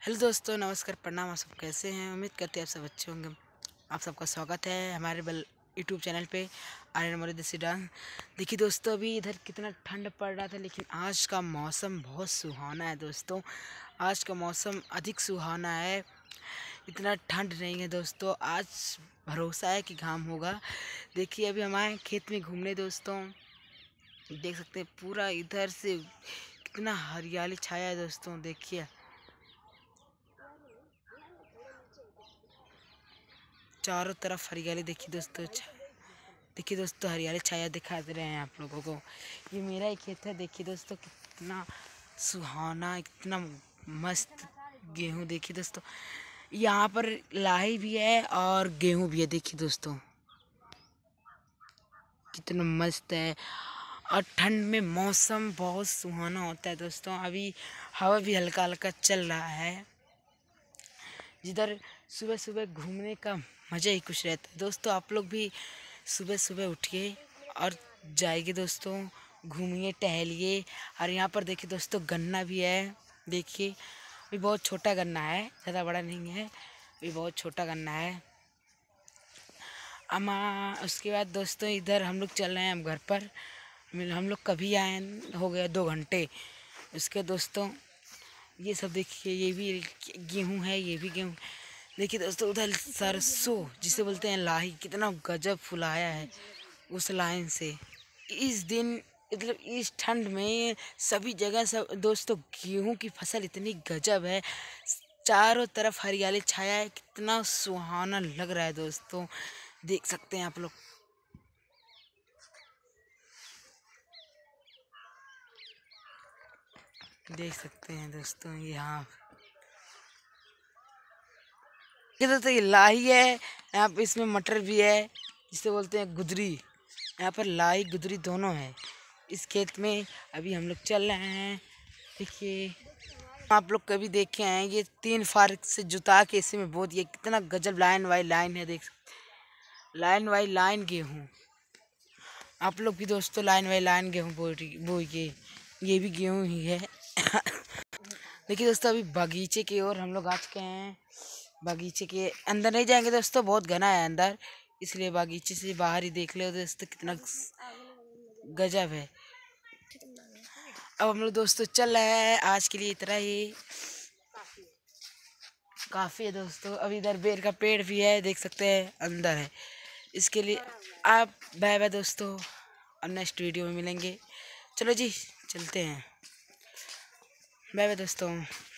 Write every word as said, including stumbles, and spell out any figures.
Hello दोस्तों, नमस्कार, प्रणाम। आप सब कैसे हैं? उम्मीद करते हैं आप सब अच्छे होंगे। आप सबका स्वागत है हमारे बल यूट्यूब चैनल पे आर्यन मोरी देसी डांस। देखिए दोस्तों, अभी इधर कितना ठंड पड़ रहा था, लेकिन आज का मौसम बहुत सुहाना है दोस्तों। आज का मौसम अधिक सुहाना है, इतना ठंड नहीं है दोस्तों। आज भरोसा है कि घाम होगा। देखिए, अभी हम आए खेत में घूमने दोस्तों। देख सकते हैं पूरा इधर से कितना हरियाली छाया है दोस्तों। देखिए चारों तरफ हरियाली। देखिए दोस्तों, देखिए दोस्तों, हरियाली छाया दिखा दे रहे हैं आप लोगों को। ये मेरा ही खेत है। देखिए दोस्तों, कितना सुहाना, कितना मस्त गेहूं। देखिए दोस्तों, यहाँ पर लाही भी है और गेहूं भी है। देखिए दोस्तों, कितना मस्त है। और ठंड में मौसम बहुत सुहाना होता है दोस्तों। अभी हवा भी हल्का हल्का चल रहा है। जिधर सुबह सुबह घूमने का मज़ा ही कुछ रहता है दोस्तों। आप लोग भी सुबह सुबह उठिए और जाइए दोस्तों, घूमिए, टहलिए। और यहाँ पर देखिए दोस्तों, गन्ना भी है। देखिए, ये बहुत छोटा गन्ना है, ज़्यादा बड़ा नहीं है, ये बहुत छोटा गन्ना है। अमा उसके बाद दोस्तों, इधर हम लोग चल रहे हैं हम घर पर। हम लोग कभी आए, हो गया दो घंटे। उसके दोस्तों, ये सब देखिए, ये भी गेहूं है, ये भी गेहूं। देखिए दोस्तों, उधर सरसों जिसे बोलते हैं लाही, कितना गजब फुलाया है उस लाइन से। इस दिन मतलब इस ठंड में सभी जगह सब दोस्तों गेहूं की फसल इतनी गजब है। चारों तरफ हरियाली छाया है, कितना सुहाना लग रहा है दोस्तों। देख सकते हैं आप लोग। देख सकते हैं दोस्तों, यहाँ ये दोस्तों, ये लाही है। यहाँ पे इसमें मटर भी है, जिसे बोलते हैं गुदरी। यहाँ पर लाई गुदरी दोनों है इस खेत में। अभी हम लोग चल रहे हैं। देखिए, आप लोग कभी देखे हैं ये तीन फार से जुता के इसी में बो दिए, कितना गजब लाइन बाई लाइन है। देख सकते, लाइन बाई लाइन गेहूँ। आप लोग भी दोस्तों लाइन बाई लाइन गेहूँ बो बोइए, ये भी गेहूँ ही है। देखिए दोस्तों, अभी बगीचे की ओर हम लोग आ चुके हैं। बगीचे के अंदर नहीं जाएंगे दोस्तों, बहुत घना है अंदर, इसलिए बगीचे से बाहर ही देख ले दोस्तों, कितना गजब है। अब हम लोग दोस्तों चल रहे हैं। आज के लिए इतना ही काफ़ी है दोस्तों। अब इधर बेर का पेड़ भी है, देख सकते हैं अंदर है। इसके लिए आप बाय बाय दोस्तों, अब नेक्स्ट वीडियो में मिलेंगे। चलो जी, चलते हैं। बाय बाय दोस्तों।